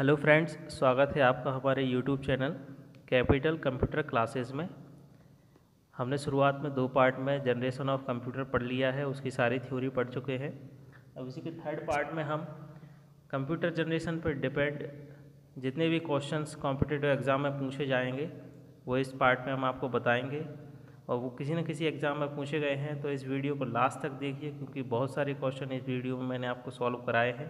Hello friends, स्वागत है आपका हमारे YouTube channel capital computer classes में। हमने शुरुआत में 2 पार्ट में जनरेशन ऑफ कंप्यूटर पढ़ लिया है, उसकी सारी थ्योरी पढ़ चुके हैं। अब इसी के थर्ड पार्ट में हम कंप्यूटर जनरेशन पर डिपेंड जितने भी क्वेश्चंस कॉम्पिटिटिव एग्ज़ाम में पूछे जाएंगे वो इस पार्ट में हम आपको बताएंगे, और वो किसी न किसी एग्ज़ाम में पूछे गए हैं। तो इस वीडियो को लास्ट तक देखिए, क्योंकि बहुत सारे क्वेश्चन इस वीडियो में मैंने आपको सॉल्व कराए हैं।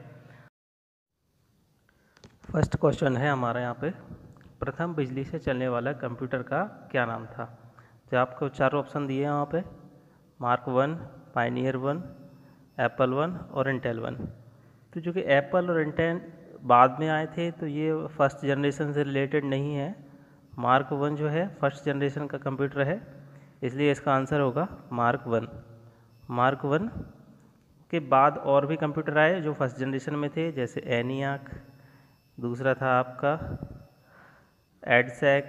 फर्स्ट क्वेश्चन है हमारा यहाँ पे, प्रथम बिजली से चलने वाला कंप्यूटर का क्या नाम था। तो आपको 4 ऑप्शन दिए हैं यहाँ पे, मार्क 1, पायनियर 1, एप्पल 1 और इंटेल 1। तो जो कि एप्पल और इंटेल बाद में आए थे, तो ये फर्स्ट जनरेशन से रिलेटेड नहीं है। मार्क 1 जो है फर्स्ट जनरेशन का कंप्यूटर है, इसलिए इसका आंसर होगा मार्क 1। मार्क 1 के बाद और भी कंप्यूटर आए जो फर्स्ट जनरेशन में थे, जैसे एनियाक, दूसरा था आपका एडसैक।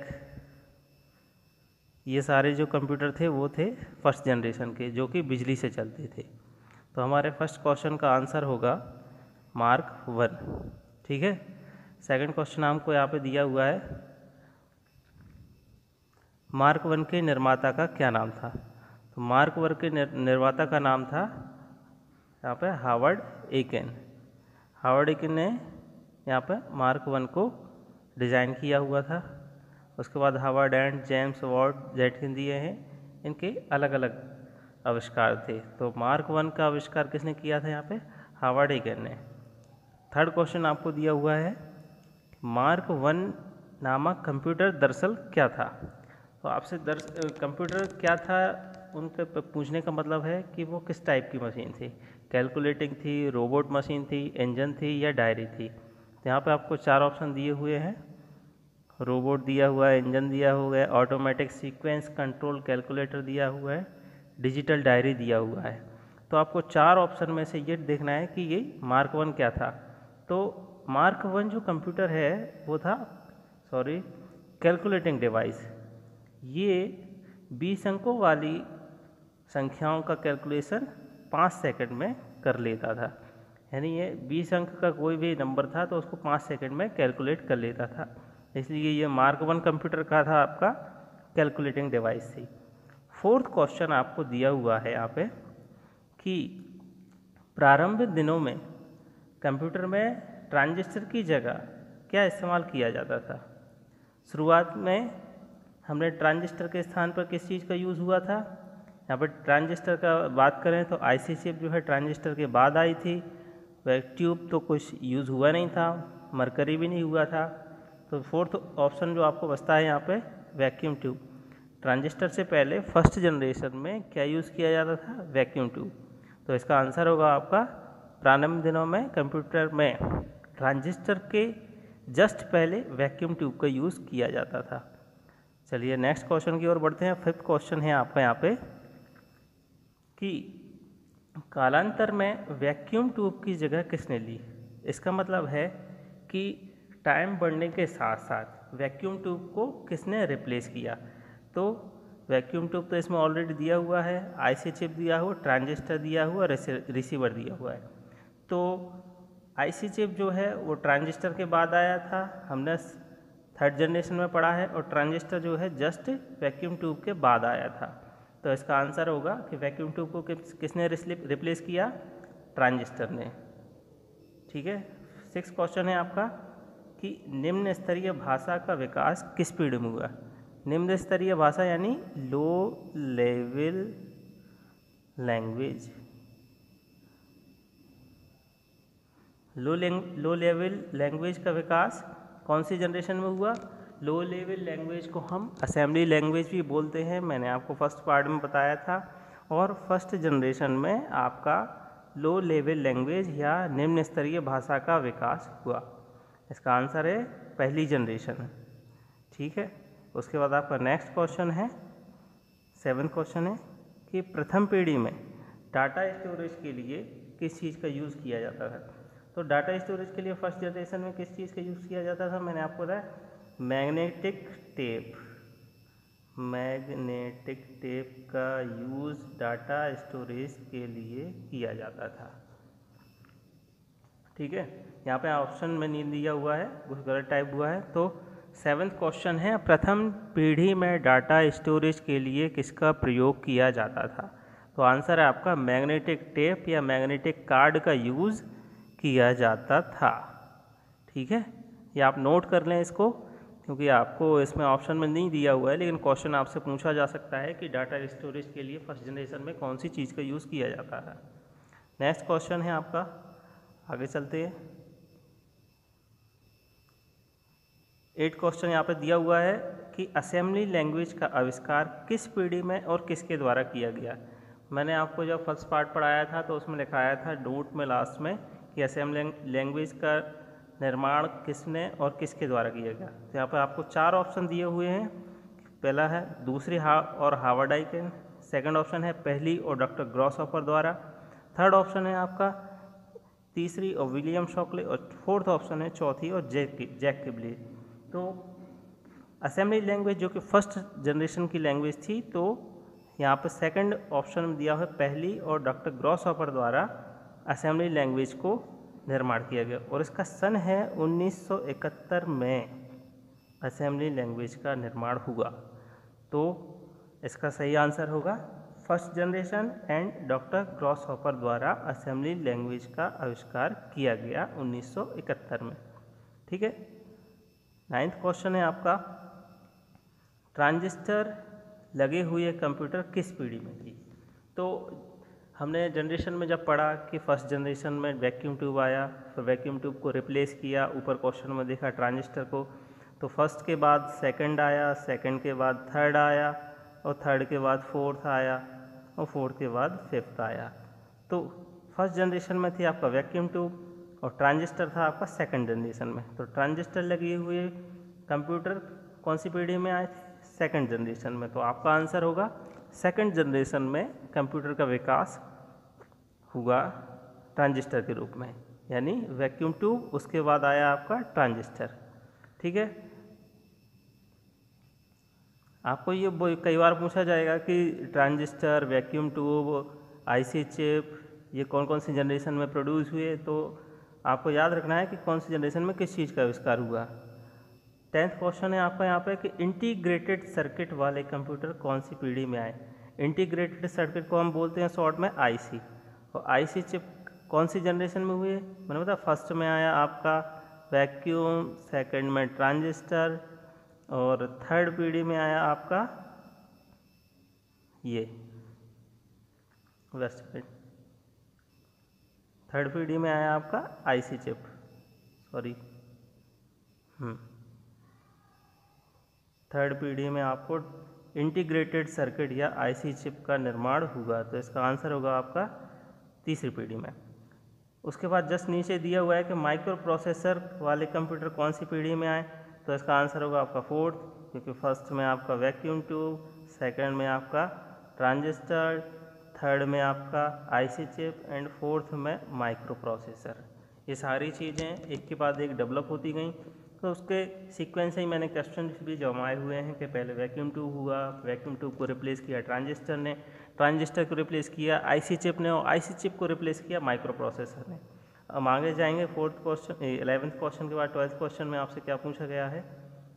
ये सारे जो कंप्यूटर थे वो थे फर्स्ट जनरेशन के, जो कि बिजली से चलते थे। तो हमारे फर्स्ट क्वेश्चन का आंसर होगा मार्क 1। ठीक है। सेकंड क्वेश्चन हमको यहाँ पे दिया हुआ है, मार्क 1 के निर्माता का क्या नाम था। तो मार्क 1 के निर्माता का नाम था यहाँ पे हावर्ड एकेन। हावर्ड एकेन ने यहाँ पे मार्क 1 को डिज़ाइन किया हुआ था। उसके बाद हावर्ड एंड जेम्स वाट जेटकिन दिए हैं, इनके अलग अलग आविष्कार थे। तो मार्क 1 का आविष्कार किसने किया था यहाँ पे, हावर्ड एकेन ने। थर्ड क्वेश्चन आपको दिया हुआ है, मार्क 1 नामक कंप्यूटर दरअसल क्या था। तो आपसे कंप्यूटर क्या था उनके पूछने का मतलब है कि वो किस टाइप की मशीन थी, कैलकुलेटिंग थी, रोबोट मशीन थी, इंजन थी या डायरी थी। तो यहाँ पे आपको 4 ऑप्शन दिए हुए हैं, रोबोट दिया हुआ है, इंजन दिया हुआ है, ऑटोमेटिक सीक्वेंस कंट्रोल कैलकुलेटर दिया हुआ है, डिजिटल डायरी दिया हुआ है। तो आपको 4 ऑप्शन में से ये देखना है कि ये मार्क 1 क्या था। तो मार्क 1 जो कंप्यूटर है वो था कैलकुलेटिंग डिवाइस। ये 20 अंकों वाली संख्याओं का कैलकुलेशन 5 सेकंड में कर लेता था। यानी ये 20 अंक का कोई भी नंबर था तो उसको 5 सेकंड में कैलकुलेट कर लेता था, इसलिए ये मार्क 1 कंप्यूटर का था आपका कैलकुलेटिंग डिवाइस थी। फोर्थ क्वेश्चन आपको दिया हुआ है यहाँ पे कि प्रारंभिक दिनों में कंप्यूटर में ट्रांजिस्टर की जगह क्या इस्तेमाल किया जाता था। शुरुआत में हमने ट्रांजिस्टर के स्थान पर किस चीज़ का यूज़ हुआ था। यहाँ पर ट्रांजिस्टर का बात करें तो आईसी चिप जो है ट्रांजिस्टर के बाद आई थी। ट्यूब तो कुछ यूज़ हुआ नहीं था, मरकरी भी नहीं हुआ था। तो फोर्थ ऑप्शन जो आपको बचता है यहाँ पे, वैक्यूम ट्यूब। ट्रांजिस्टर से पहले फर्स्ट जनरेशन में क्या यूज़ किया जाता था, वैक्यूम ट्यूब। तो इसका आंसर होगा आपका प्रारंभिक दिनों में कंप्यूटर में ट्रांजिस्टर के जस्ट पहले वैक्यूम ट्यूब का यूज़ किया जाता था। चलिए नेक्स्ट क्वेश्चन की ओर बढ़ते हैं। फिफ्थ क्वेश्चन है आपका यहाँ पे कि कालांतर में वैक्यूम ट्यूब की जगह किसने ली। इसका मतलब है कि टाइम बढ़ने के साथ साथ वैक्यूम ट्यूब को किसने रिप्लेस किया। तो वैक्यूम ट्यूब तो इसमें ऑलरेडी दिया हुआ है, आईसी चिप दिया हुआ, ट्रांजिस्टर दिया हुआ, रिसीवर दिया हुआ है। तो आईसी चिप जो है वो ट्रांजिस्टर के बाद आया था, हमने थर्ड जनरेशन में पढ़ा है, और ट्रांजिस्टर जो है जस्ट वैक्यूम ट्यूब के बाद आया था। तो इसका आंसर होगा कि वैक्यूम ट्यूब को किसने रिप्लेस किया, ट्रांजिस्टर ने। ठीक है। 6 क्वेश्चन है आपका कि निम्न स्तरीय भाषा का विकास किस पीढ़ी में हुआ। निम्न स्तरीय भाषा यानी low level language. Low level language का विकास कौन सी जनरेशन में हुआ। लो लेवल लैंग्वेज को हम असेंबली लैंग्वेज भी बोलते हैं, मैंने आपको फर्स्ट पार्ट में बताया था। और फर्स्ट जनरेशन में आपका लो लेवल लैंग्वेज या निम्न स्तरीय भाषा का विकास हुआ। इसका आंसर है पहली जनरेशन। ठीक है। उसके बाद आपका नेक्स्ट क्वेश्चन है, 7th क्वेश्चन है कि प्रथम पीढ़ी में डाटा स्टोरेज के लिए किस चीज़ का यूज़ किया जाता था। तो डाटा स्टोरेज के लिए फर्स्ट जनरेशन में किस चीज़ का यूज़ किया जाता था, मैंने आपको बताया मैग्नेटिक टेप। मैग्नेटिक टेप का यूज़ डाटा स्टोरेज के लिए किया जाता था। ठीक है, यहाँ पे ऑप्शन में नहीं दिया हुआ है, कुछ गलत टाइप हुआ है। तो 7th क्वेश्चन है, प्रथम पीढ़ी में डाटा स्टोरेज के लिए किसका प्रयोग किया जाता था? तो आंसर है आपका मैग्नेटिक टेप या मैग्नेटिक कार्ड का यूज़ किया जाता था। ठीक है, ये आप नोट कर लें इसको, क्योंकि आपको इसमें ऑप्शन में नहीं दिया हुआ है, लेकिन क्वेश्चन आपसे पूछा जा सकता है कि डाटा स्टोरेज के लिए फर्स्ट जनरेशन में कौन सी चीज़ का यूज़ किया जाता है। नेक्स्ट क्वेश्चन है आपका, आगे चलते हैं। 8 क्वेश्चन यहाँ पे दिया हुआ है कि असेंबली लैंग्वेज का आविष्कार किस पीढ़ी में और किसके द्वारा किया गया? मैंने आपको जब फर्स्ट पार्ट पढ़ाया था तो उसमें लिखाया था नोट में लास्ट में कि असेंबली लैंग्वेज का निर्माण किसने और किसके द्वारा किया गया। तो यहाँ पर आपको 4 ऑप्शन दिए हुए हैं। पहला है दूसरी हार्वर्ड आइकेन, सेकंड ऑप्शन है पहली और डॉक्टर ग्रॉसहॉफर द्वारा, थर्ड ऑप्शन है आपका तीसरी और विलियम शॉकले, और फोर्थ ऑप्शन है चौथी और जैक किबले। तो असेंबली लैंग्वेज जो कि फर्स्ट जनरेशन की लैंग्वेज थी, तो यहाँ पर सेकंड ऑप्शन में दिया हुआ है पहली और डॉक्टर ग्रॉसहॉफर द्वारा असेंबली लैंग्वेज को निर्माण किया गया, और इसका सन है 1971 में असेंबली लैंग्वेज का निर्माण हुआ। तो इसका सही आंसर होगा फर्स्ट जनरेशन एंड डॉक्टर ग्रॉसहॉफर द्वारा असेंबली लैंग्वेज का आविष्कार किया गया 1971 में। ठीक है, 9th क्वेश्चन है आपका, ट्रांजिस्टर लगे हुए कंप्यूटर किस पीढ़ी में थी? तो हमने जनरेशन में जब पढ़ा कि फर्स्ट जनरेशन में वैक्यूम ट्यूब आया, फिर वैक्यूम ट्यूब को रिप्लेस किया, ऊपर क्वेश्चन में देखा ट्रांजिस्टर को, तो फर्स्ट के बाद सेकंड आया, सेकंड के बाद थर्ड आया, और थर्ड के बाद फोर्थ आया, और फोर्थ के बाद फिफ्थ आया। तो फर्स्ट जनरेशन में थी आपका वैक्यूम ट्यूब और ट्रांजिस्टर था आपका सेकंड जनरेशन में। तो ट्रांजिस्टर लगे हुए कंप्यूटर कौन सी पीढ़ी में आए थे? सेकंड जनरेशन में। तो आपका आंसर होगा सेकंड जनरेशन में कंप्यूटर का विकास हुआ ट्रांजिस्टर के रूप में, यानी वैक्यूम ट्यूब, उसके बाद आया आपका ट्रांजिस्टर। ठीक है, आपको ये कई बार पूछा जाएगा कि transistor, vacuum tube, IC chip, ये कौन कौन सी जनरेशन में प्रोड्यूस हुए, तो आपको याद रखना है कि कौन सी जनरेशन में किस चीज़ का आविष्कार हुआ। 10th क्वेश्चन है आपका यहाँ पे कि इंटीग्रेटेड सर्किट वाले कंप्यूटर कौन सी पीढ़ी में आए? इंटीग्रेटेड सर्किट को हम बोलते हैं शॉर्ट में आईसी, और आईसी चिप कौन सी जनरेशन में हुए? मैंने बताया फर्स्ट में आया आपका वैक्यूम, सेकंड में ट्रांजिस्टर, और थर्ड पीढ़ी में आया आपका ये वेस्ट, थर्ड पीढ़ी में आया आपका आईसी चिप, सॉरी थर्ड पीढ़ी में आपको इंटीग्रेटेड सर्किट या आईसी चिप का निर्माण हुआ। तो इसका आंसर होगा आपका तीसरी पीढ़ी में। उसके बाद जस्ट नीचे दिया हुआ है कि माइक्रो प्रोसेसर वाले कंप्यूटर कौन सी पीढ़ी में आए, तो इसका आंसर होगा आपका फोर्थ, क्योंकि फर्स्ट में आपका वैक्यूम ट्यूब, सेकंड में आपका ट्रांजिस्टर, थर्ड में आपका आईसी चिप एंड फोर्थ में माइक्रो प्रोसेसर। ये सारी चीज़ें एक के बाद एक डेवलप होती गई। तो उसके सीक्वेंस से ही मैंने क्वेश्चन भी जमाए हुए हैं कि पहले वैक्यूम ट्यूब हुआ, वैक्यूम ट्यूब को रिप्लेस किया ट्रांजिस्टर ने, ट्रांजिस्टर को रिप्लेस किया आईसी चिप ने, और आईसी चिप को रिप्लेस किया माइक्रो प्रोसेसर ने। हम आगे जाएंगे 4th क्वेश्चन, 11th क्वेश्चन के बाद 12th क्वेश्चन में आपसे क्या पूछा गया है।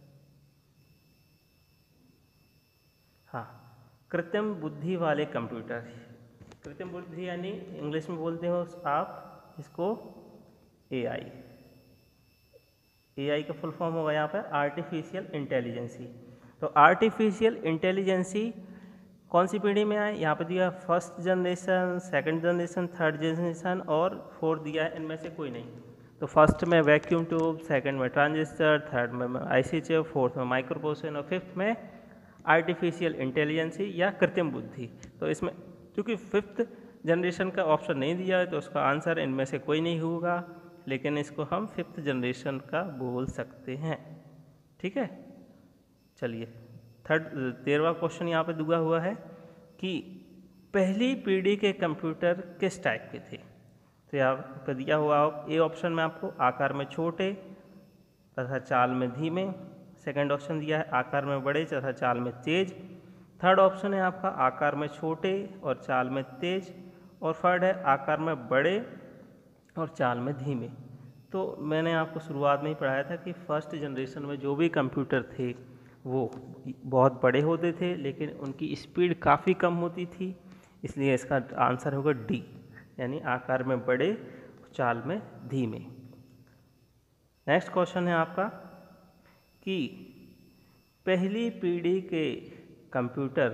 हाँ, कृत्रिम बुद्धि वाले कंप्यूटर। कृत्रिम बुद्धि यानी इंग्लिश में बोलते हो आप इसको एआई। एआई का फुल फॉर्म होगा यहाँ पर आर्टिफिशियल इंटेलिजेंसी। तो आर्टिफिशियल इंटेलिजेंसी कौन सी पीढ़ी में आए? यहाँ पे दिया first generation, second generation, third generation और फोर्थ दिया है, इनमें से कोई नहीं। तो फर्स्ट में वैक्यूम ट्यूब, सेकंड में ट्रांजिस्टर, थर्ड में आईसी चिप, फोर्थ में माइक्रो प्रोसेसर और फिफ्थ में आर्टिफिशियल इंटेलिजेंसी या कृत्रिम बुद्धि। तो इसमें क्योंकि फिफ्थ जनरेशन का ऑप्शन नहीं दिया है तो उसका आंसर इनमें से कोई नहीं होगा, लेकिन इसको हम फिफ्थ जनरेशन का बोल सकते हैं। ठीक है, चलिए 13वां क्वेश्चन यहाँ पे दिया हुआ है कि पहली पीढ़ी के कंप्यूटर किस टाइप के थे। तो यहाँ पर दिया हुआ ए ऑप्शन में आपको आकार में छोटे तथा चाल में धीमे, सेकंड ऑप्शन दिया है आकार में बड़े तथा चाल में तेज, थर्ड ऑप्शन है आपका आकार में छोटे और चाल में तेज, और थर्ड है आकार में बड़े और चाल में धीमे। तो मैंने आपको शुरुआत में ही पढ़ाया था कि फर्स्ट जनरेशन में जो भी कंप्यूटर थे वो बहुत बड़े होते थे, लेकिन उनकी स्पीड काफ़ी कम होती थी, इसलिए इसका आंसर होगा डी, यानी आकार में बड़े, चाल में धीमे। नेक्स्ट क्वेश्चन है आपका कि पहली पीढ़ी के कंप्यूटर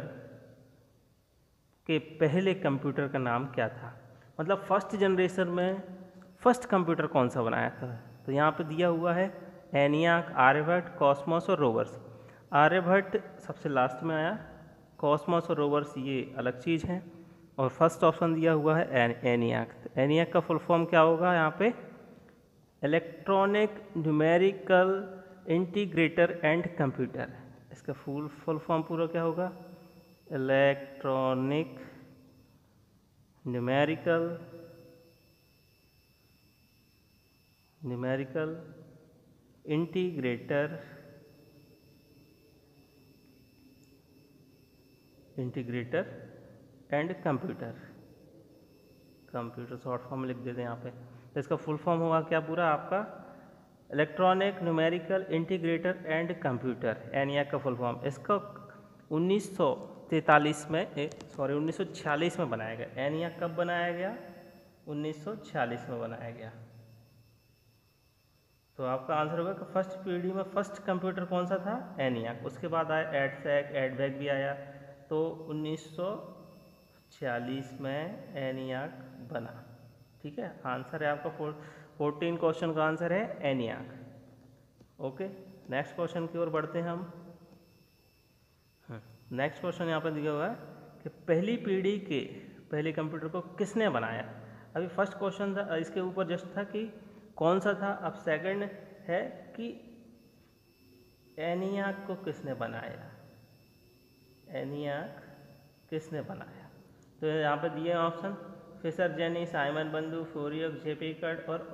के पहले कंप्यूटर का नाम क्या था, मतलब फर्स्ट जनरेशन में फर्स्ट कंप्यूटर कौन सा बनाया था। तो यहाँ पे दिया हुआ है एनियाक, आर्यभट्ट, कॉस्मोस और रोवर्स। आर्यभट्ट सबसे लास्ट में आया, कॉस्मोस और रोवर्स ये अलग चीज़ है, और फर्स्ट ऑप्शन दिया हुआ है एनियाक। तो एनियाक का फुल फॉर्म क्या होगा यहाँ पे, electronic numerical integrator and computer. इसका फुल फॉर्म पूरा क्या होगा, electronic numerical integrator and computer short form में लिख देते हैं यहाँ पे। तो इसका फुल फॉर्म होगा क्या पूरा आपका, electronic numerical integrator and computer, ENIAC का फुल फॉर्म। इसका 1946 में बनाया गया। एनियाक कब बनाया गया, 1946 में बनाया गया। तो आपका आंसर होगा कि फर्स्ट पीढ़ी में फर्स्ट कंप्यूटर कौन सा था, एनियाक। उसके बाद आया एडसैक, एडवैक भी आया, तो 1946 में एनियाक बना। ठीक है, आंसर है आपका 14 क्वेश्चन का आंसर है एनियाक। ओके, नेक्स्ट क्वेश्चन की ओर बढ़ते हैं हम। नेक्स्ट क्वेश्चन यहाँ पर दिया हुआ है कि पहली पीढ़ी के पहले कंप्यूटर को किसने बनाया। अभी फर्स्ट क्वेश्चन था, इसके ऊपर जस्ट था कि कौन सा था, अब सेकंड है कि एनियाक को किसने बनाया, एनियाक किसने बनाया। तो यहाँ पे दिए ऑप्शन फिशर जेनी, साइमन बंधु, फोरियर, जेपी इकर्ट और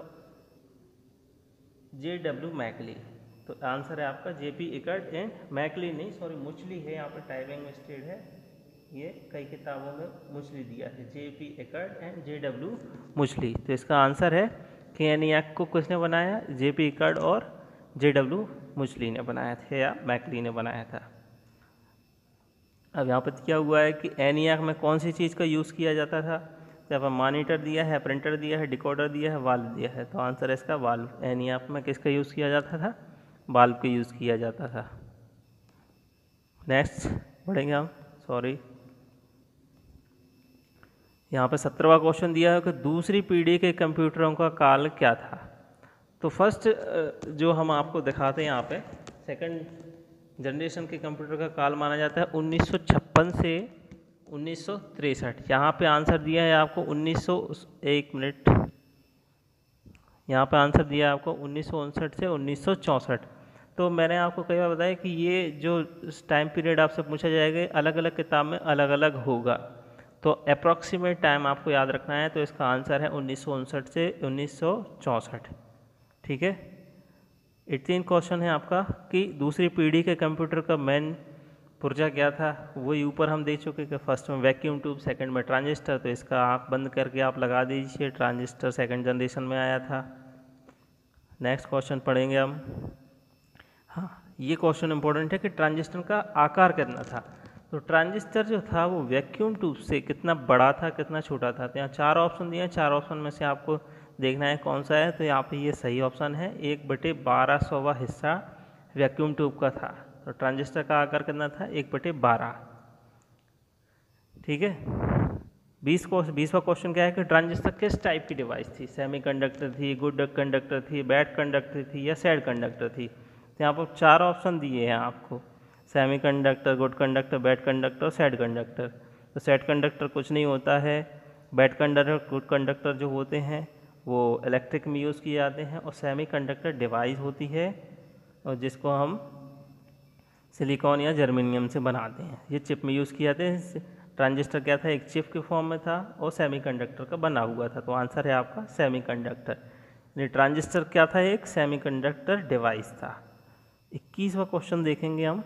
JW मैकली। तो आंसर है आपका जेपी इकर्ट एंड मैकली, नहीं सॉरी मुचली है, यहाँ पर टाइपिंग मिस्टेक है, ये कई किताबों में मुचली दिया है, JP Eckert and JW Mauchly. तो इसका आंसर है कि एनियाक को किसने बनाया, जेपी इकर्ट और JW मुचली ने बनाया था या मैकली ने बनाया था। अब यहाँ पर दिया हुआ है कि एनियाक में कौन सी चीज़ का यूज़ किया जाता था। तो यहाँ पर मॉनिटर दिया है, प्रिंटर दिया है, डिकोडर दिया है, वाल्व दिया है। तो आंसर है इसका वाल्व। एनियाक में किसका यूज़ किया जाता था, वाल्व का यूज़ किया जाता था। नेक्स्ट बढ़ेंगे हम, सॉरी यहाँ पर 17वां क्वेश्चन दिया है कि दूसरी पीढ़ी के कंप्यूटरों का काल क्या था। तो फर्स्ट जो हम आपको दिखाते हैं यहाँ पे, सेकंड जनरेशन के कंप्यूटर का काल माना जाता है 1956 से 1963। यहाँ पे आंसर दिया है आपको 1 मिनट, यहाँ पे आंसर दिया है आपको 1959 से 1964। तो मैंने आपको कई बार बताया कि ये जो टाइम पीरियड आपसे पूछा जाएगा अलग अलग किताब में अलग अलग होगा, तो अप्रॉक्सीमेट टाइम आपको याद रखना है। तो इसका आंसर है 1959 से 1964। ठीक है, 18 क्वेश्चन है आपका कि दूसरी पीढ़ी के कंप्यूटर का मेन पुर्जा क्या था। वही ऊपर हम देख चुके कि फर्स्ट में वैक्यूम ट्यूब, सेकंड में ट्रांजिस्टर। तो इसका आँख बंद करके आप लगा दीजिए, ट्रांजिस्टर सेकंड जनरेशन में आया था। नेक्स्ट क्वेश्चन पढ़ेंगे हम। हाँ, ये क्वेश्चन इंपॉर्टेंट है कि ट्रांजिस्टर का आकार कितना था। तो ट्रांजिस्टर जो था वो वैक्यूम ट्यूब से कितना बड़ा था, कितना छोटा था। तो यहाँ 4 ऑप्शन दिए हैं, 4 ऑप्शन में से आपको देखना है कौन सा है। तो यहाँ पे ये सही ऑप्शन है, 1/1200वां हिस्सा वैक्यूम ट्यूब का था। तो ट्रांजिस्टर का आकार कितना था, 1/12। ठीक है, 20वां क्वेश्चन क्या है कि ट्रांजिस्टर किस टाइप की डिवाइस थी। सेमीकंडक्टर थी, गुड कंडक्टर थी, बैड कंडक्टर थी या सैड कंडक्टर थी। तो यहाँ पर 4 ऑप्शन दिए हैं आपको, semiconductor, good conductor, bad conductor और सैड कंडक्टर। तो सैड कंडक्टर कुछ नहीं होता है, बैड कंडक्टर, गुड कंडक्टर जो होते हैं वो इलेक्ट्रिक में यूज़ किए जाते हैं, और सेमीकंडक्टर डिवाइस होती है और जिसको हम सिलिकॉन या जर्मेनियम से बनाते हैं, ये चिप में यूज़ किए जाते हैं। ट्रांजिस्टर क्या था, एक चिप के फॉर्म में था और सेमीकंडक्टर का बना हुआ था। तो आंसर है आपका सेमीकंडक्टर। यानी ट्रांजिस्टर क्या था, एक सेमीकंडक्टर डिवाइस था। 21वां क्वेश्चन देखेंगे हम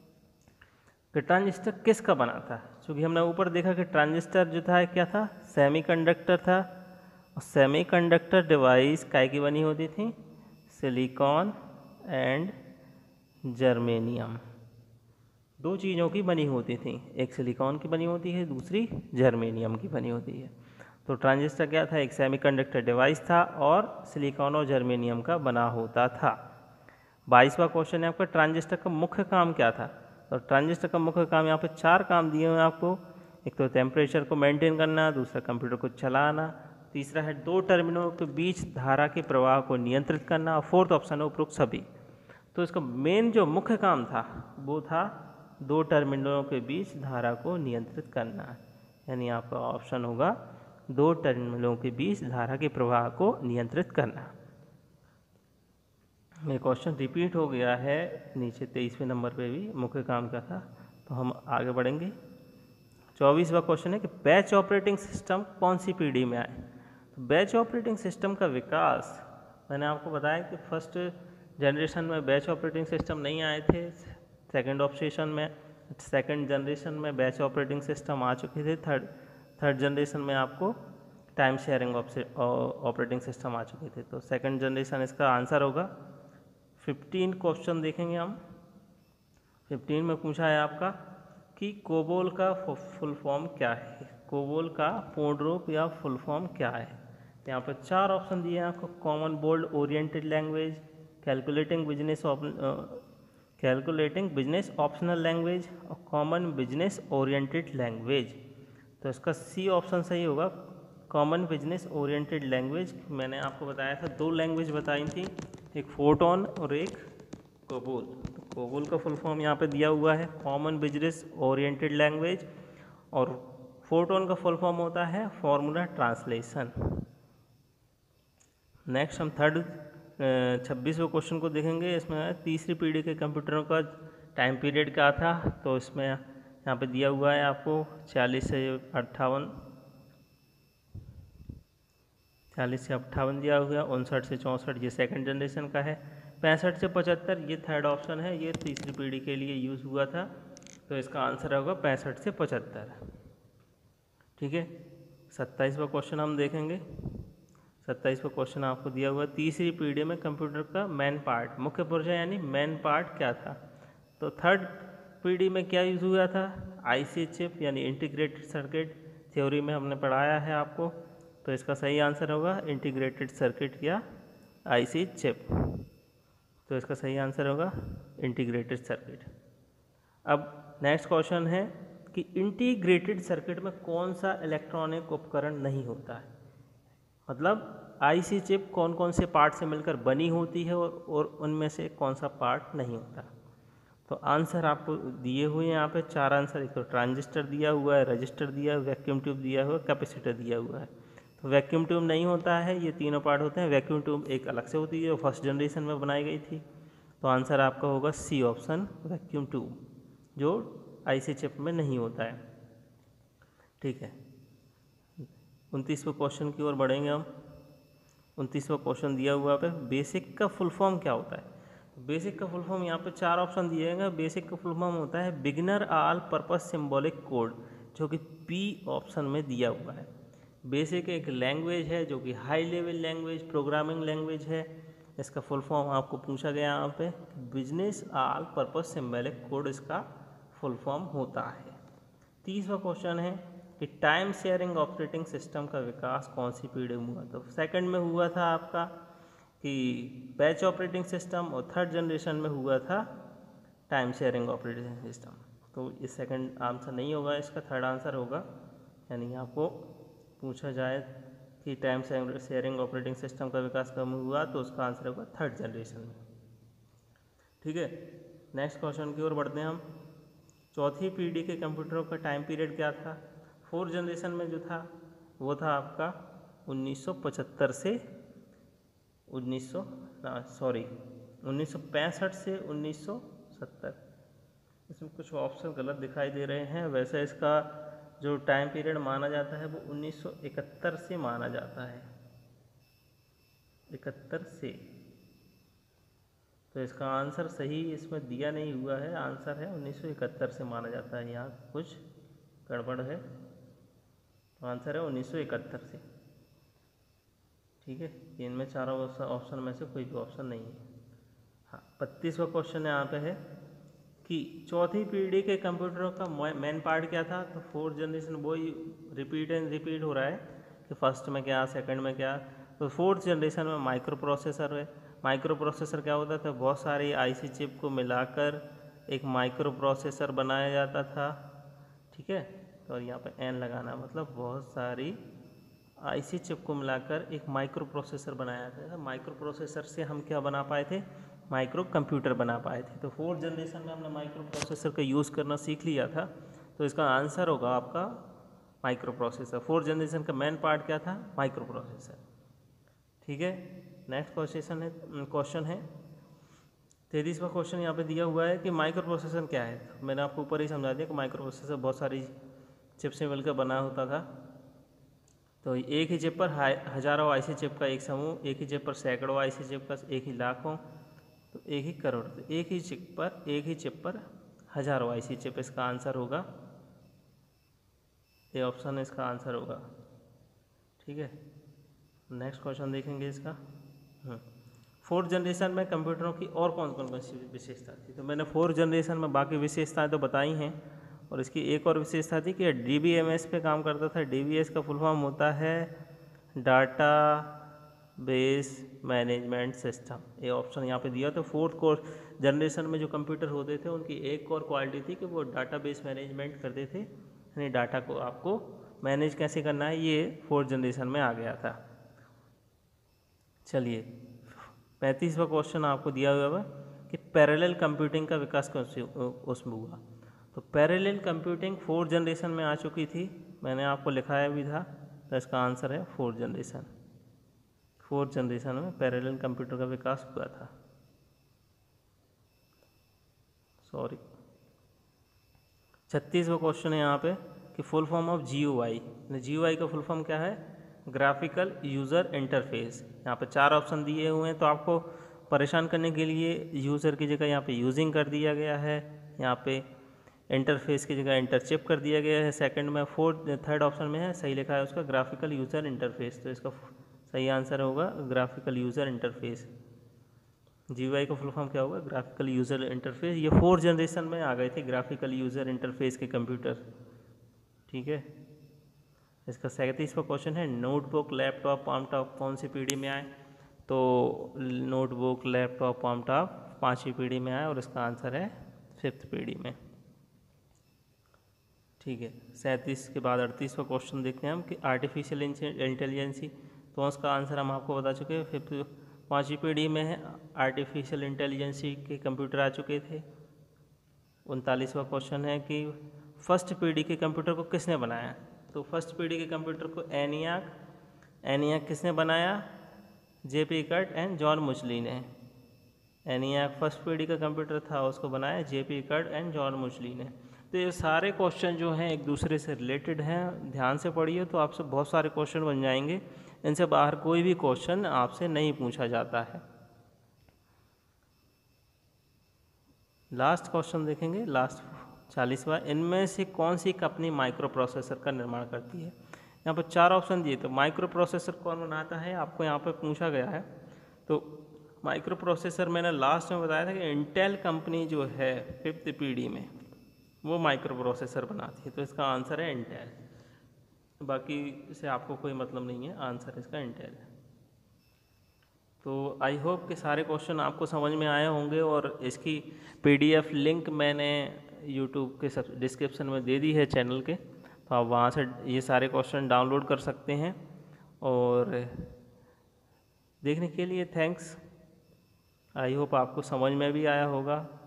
कि ट्रांजिस्टर किसका बना था। क्योंकि हमने ऊपर देखा कि ट्रांजिस्टर जो था क्या था, सेमीकंडक्टर था, सेमीकंडक्टर डिवाइस काय की बनी होती थी? सिलिकॉन एंड जर्मेनियम, दो चीज़ों की बनी होती थी, एक सिलिकॉन की बनी होती है, दूसरी जर्मेनियम की बनी होती है। तो ट्रांजिस्टर क्या था? एक सेमीकंडक्टर डिवाइस था और सिलिकॉन और जर्मेनियम का बना होता था। 22वां क्वेश्चन है आपका, ट्रांजिस्टर का मुख्य काम क्या था? तो ट्रांजिस्टर का मुख्य काम, यहाँ पे 4 काम दिए हुए हैं आपको। एक तो टेम्परेचर को मेंटेन करना, दूसरा कंप्यूटर को चलाना, तीसरा है 2 टर्मिनलों के बीच धारा के प्रवाह को नियंत्रित करना, और फोर्थ ऑप्शन है उपरोक्त सभी। तो इसका मेन जो मुख्य काम था वो था 2 टर्मिनलों के बीच धारा को नियंत्रित करना, यानी आपका ऑप्शन होगा 2 टर्मिनलों के बीच धारा के प्रवाह को नियंत्रित करना। ये क्वेश्चन रिपीट हो गया है नीचे 23वें नंबर पे भी, मुख्य काम क्या था। तो हम आगे बढ़ेंगे। 24वां क्वेश्चन है कि बैच ऑपरेटिंग सिस्टम कौन सी पीढ़ी में आए? तो बैच ऑपरेटिंग सिस्टम का विकास, मैंने आपको बताया कि फर्स्ट जनरेशन में बैच ऑपरेटिंग सिस्टम नहीं आए थे, सेकंड जनरेशन में बैच ऑपरेटिंग सिस्टम आ चुके थे, थर्ड जनरेशन में आपको टाइम शेयरिंग ऑपरेटिंग सिस्टम आ चुके थे। तो सेकंड जनरेशन इसका आंसर होगा। 15 क्वेश्चन देखेंगे हम। 15 में पूछा है आपका कि कोबोल का फुल फॉर्म क्या है? कोबोल का पूर्ण रूप या फुल फॉर्म क्या है? यहाँ पर 4 ऑप्शन दिए हैं आपको। Common board oriented language, calculating business optional language और कॉमन बिजनेस ओरिएंटेड लैंग्वेज। तो इसका सी ऑप्शन सही होगा, कॉमन बिजनेस ओरिएंटेड लैंग्वेज। मैंने आपको बताया था 2 लैंग्वेज बताई थी, एक फोटोन और एक कोबोल। तो कोबोल का फुल फॉर्म यहाँ पे दिया हुआ है कॉमन बिजनेस ओरिएंटेड लैंग्वेज, और फोटोन का फुल फॉर्म होता है फॉर्मूला ट्रांसलेशन। नेक्स्ट हम 26वें क्वेश्चन को देखेंगे। इसमें तीसरी पीढ़ी के कंप्यूटरों का टाइम पीरियड क्या था? तो इसमें यहाँ पे दिया हुआ है आपको 40 से 58 दिया हुआ है, 59 से 64 ये सेकंड जनरेशन का है, 65 से 75 ये थर्ड ऑप्शन है, ये तीसरी पीढ़ी के लिए यूज़ हुआ था। तो इसका आंसर होगा 65 से 75। ठीक है, 27वां क्वेश्चन हम देखेंगे। 27वां क्वेश्चन आपको दिया हुआ है, तीसरी पीढ़ी में कंप्यूटर का मेन पार्ट, मुख्य पुर्जा यानी मेन पार्ट क्या था? तो थर्ड पीढ़ी में क्या यूज़ हुआ था? आईसी चिप यानी इंटीग्रेटेड सर्किट, थ्योरी में हमने पढ़ाया है आपको। तो इसका सही आंसर होगा इंटीग्रेटेड सर्किट या आईसी चिप। तो इसका सही आंसर होगा इंटीग्रेटेड सर्किट। अब नेक्स्ट क्वेश्चन है कि इंटीग्रेटेड सर्किट में कौन सा इलेक्ट्रॉनिक उपकरण नहीं होता है? मतलब आईसी चिप कौन कौन से पार्ट से मिलकर बनी होती है और उनमें से कौन सा पार्ट नहीं होता? तो आंसर आपको दिए हुए हैं यहाँ पे 4 आंसर। एक तो ट्रांजिस्टर दिया हुआ है, रजिस्टर दिया है, वैक्यूम ट्यूब दिया हुआ है, कैपेसिटर दिया हुआ है। तो वैक्यूम ट्यूब नहीं होता है, ये तीनों पार्ट होते हैं। वैक्यूम ट्यूब एक अलग से होती है, वो फर्स्ट जनरेशन में बनाई गई थी। तो आंसर आपका होगा सी ऑप्शन, वैक्यूम ट्यूब, जो आईसी चिप में नहीं होता है। ठीक है, 29वें क्वेश्चन की ओर बढ़ेंगे हम। 29वां क्वेश्चन दिया हुआ पे बेसिक का फुल फॉर्म क्या होता है? बेसिक का फुल फॉर्म यहाँ पे 4 ऑप्शन दिए गए। बेसिक का फुल फॉर्म होता है beginner all purpose symbolic code, जो कि पी ऑप्शन में दिया हुआ है। बेसिक एक लैंग्वेज है जो कि high level language, programming language है। इसका फुल फॉर्म आपको पूछा गया यहाँ पे, business all purpose symbolic code इसका फुल फॉर्म होता है। 30वां क्वेश्चन है कि टाइम शेयरिंग ऑपरेटिंग सिस्टम का विकास कौन सी पीढ़ी में हुआ? तो सेकंड में हुआ था आपका कि बैच ऑपरेटिंग सिस्टम, और थर्ड जनरेशन में हुआ था टाइम शेयरिंग ऑपरेटिंग सिस्टम। तो ये सेकंड आंसर नहीं होगा, इसका थर्ड आंसर होगा। यानी आपको पूछा जाए कि टाइम शेयरिंग ऑपरेटिंग सिस्टम का विकास कब हुआ, तो उसका आंसर होगा थर्ड जनरेशन में। ठीक है, नेक्स्ट क्वेश्चन की ओर बढ़ते हैं हम। चौथी पीढ़ी के कंप्यूटरों का टाइम पीरियड क्या था? फोर्थ जनरेशन में जो था वो था आपका 1965 से 1965 से 1970। इसमें कुछ ऑप्शन गलत दिखाई दे रहे हैं। वैसे इसका जो टाइम पीरियड माना जाता है वो 1971 से माना जाता है, 71 से। तो इसका आंसर सही इसमें दिया नहीं हुआ है, आंसर है 1971 से माना जाता है। यहाँ कुछ गड़बड़ है, तो आंसर है 1971 से। ठीक है, इनमें चारों ऑप्शन में से कोई भी ऑप्शन नहीं है। हाँ, 32वां क्वेश्चन यहाँ पे है कि चौथी पीढ़ी के कंप्यूटरों का मेन पार्ट क्या था। तो फोर्थ जनरेशन वही रिपीट एंड रिपीट हो रहा है कि फर्स्ट में क्या, सेकंड में क्या। तो फोर्थ जनरेशन में माइक्रो प्रोसेसर है। माइक्रो प्रोसेसर क्या होता था, बहुत सारी आईसी चिप को मिलाकर एक माइक्रो प्रोसेसर बनाया जाता था। ठीक है, तो यहाँ पे एन लगाना, मतलब बहुत सारी आईसी चिप को मिलाकर एक माइक्रो प्रोसेसर बनाया जाता था। माइक्रो प्रोसेसर से हम क्या बना पाए थे, माइक्रो कंप्यूटर बना पाए थे। तो फोर्थ जनरेशन में हमने माइक्रो प्रोसेसर का यूज़ करना सीख लिया था, तो इसका आंसर होगा आपका माइक्रो प्रोसेसर। फोर्थ जनरेशन का मेन पार्ट क्या था, माइक्रो प्रोसेसर। ठीक है, नेक्स्ट क्वेश्चन है 33वां क्वेश्चन यहाँ पे दिया हुआ है कि माइक्रो प्रोसेसर क्या है। तो मैंने आपको ऊपर ही समझा दिया कि माइक्रो प्रोसेसर बहुत सारी चिप से मिलकर बना होता था। तो एक ही चिप पर हजारों आईसी चिप का एक समूह, एक ही चिप पर सैकड़ों आईसी चिप का, एक ही लाखों, तो एक ही करोड़, तो एक ही चिप पर हजारों आईसी चिप। इसका आंसर होगा ये ऑप्शन, इसका आंसर होगा। ठीक है, नेक्स्ट क्वेश्चन देखेंगे इसका। फोर्थ जनरेशन में कंप्यूटरों की और कौन कौन सी विशेषता थी। तो मैंने फोर्थ जनरेशन में बाकी विशेषताएं तो बताई हैं, और इसकी एक और विशेषता थी कि DBMS पे काम करता था। DBMS का फुल फॉर्म होता है डाटा बेस मैनेजमेंट सिस्टम। ये ऑप्शन यहाँ पे दिया। तो फोर्थ जनरेशन में जो कंप्यूटर होते थे उनकी एक और क्वालिटी थी कि वो डाटा बेस मैनेजमेंट करते थे, यानी डाटा को आपको मैनेज कैसे करना है, ये फोर्थ जनरेशन में आ गया था। चलिए 35वां क्वेश्चन आपको दिया हुआ है कि पैरेलल कंप्यूटिंग का विकास उसमें हुआ। तो पैरेलल कंप्यूटिंग फोर्थ जनरेशन में आ चुकी थी, मैंने आपको लिखाया भी था। तो इसका आंसर है फोर्थ जनरेशन। फोर्थ जनरेशन में पैरेलल कंप्यूटर का विकास हुआ था। 36वां क्वेश्चन है यहाँ पे कि full form of GUI। GUI का फुल फॉर्म क्या है, ग्राफिकल यूज़र इंटरफेस। यहाँ पे 4 ऑप्शन दिए हुए हैं, तो आपको परेशान करने के लिए यूज़र की जगह यहाँ पे यूजिंग कर दिया गया है, यहाँ पे इंटरफेस की जगह इंटरचिप कर दिया गया है सेकंड में। थर्ड ऑप्शन में है, सही लिखा है उसका ग्राफिकल यूज़र इंटरफेस। तो इसका सही आंसर होगा ग्राफिकल यूज़र इंटरफेस। GUI का फुल फॉर्म क्या होगा, ग्राफिकल यूज़र इंटरफेस। ये फोर्थ जनरेशन में आ गए थे ग्राफिकल यूज़र इंटरफेस के कंप्यूटर। ठीक है, इसका 37वां क्वेश्चन है नोटबुक लैपटॉप पामटॉप कौन सी पीढ़ी में आए। तो नोटबुक लैपटॉप पामटॉप 5वीं पीढ़ी में आए, और इसका आंसर है 5th पीढ़ी में। ठीक है, 37 के बाद 38वां क्वेश्चन देखते हैं हम कि आर्टिफिशियल इंटेलिजेंसी। तो उसका आंसर हम आपको बता चुके हैं, 5वीं पीढ़ी में है आर्टिफिशियल इंटेलिजेंसी के कंप्यूटर आ चुके थे। 39वां क्वेश्चन है कि फर्स्ट पीढ़ी के कंप्यूटर को किसने बनाया। तो फर्स्ट पीढ़ी के कंप्यूटर को एनियाक किसने बनाया, JP Eckert and John Mauchly ने। एनियाक फर्स्ट पीढ़ी का कंप्यूटर था, उसको बनाया JP Eckert and John Mauchly ने। तो ये सारे क्वेश्चन जो हैं एक दूसरे से रिलेटेड हैं, ध्यान से पढ़िए तो आपसे बहुत सारे क्वेश्चन बन जाएंगे। इनसे बाहर कोई भी क्वेश्चन आपसे नहीं पूछा जाता है। लास्ट क्वेश्चन देखेंगे, लास्ट 40वां। इनमें से कौन सी कंपनी माइक्रो प्रोसेसर का निर्माण करती है। यहाँ पर 4 ऑप्शन दिए, तो माइक्रो प्रोसेसर कौन बनाता है आपको यहाँ पर पूछा गया है। तो माइक्रो प्रोसेसर मैंने लास्ट में बताया था कि इंटेल कंपनी जो है 5th पीढ़ी में वो माइक्रो प्रोसेसर बनाती है। तो इसका आंसर है इंटेल, बाकी से आपको कोई मतलब नहीं है, आंसर इसका इंटेल है। तो आई होप कि सारे क्वेश्चन आपको समझ में आए होंगे, और इसकी PDF लिंक मैंने यूट्यूब के डिस्क्रिप्शन में दे दी है चैनल के, तो आप वहाँ से ये सारे क्वेश्चन डाउनलोड कर सकते हैं। और देखने के लिए थैंक्स। आई होप आपको समझ में भी आया होगा।